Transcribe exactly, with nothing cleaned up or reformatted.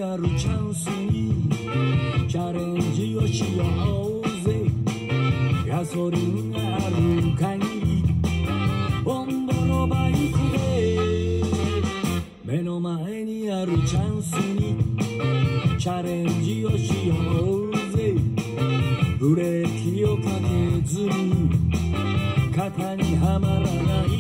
にあるチャンスにチャレンジをしようぜ。ガソリンがある限りボンボのバイクで目の前にあるチャンスにチャレンジをしようぜ。ブレーキをかけずに肩にはまらない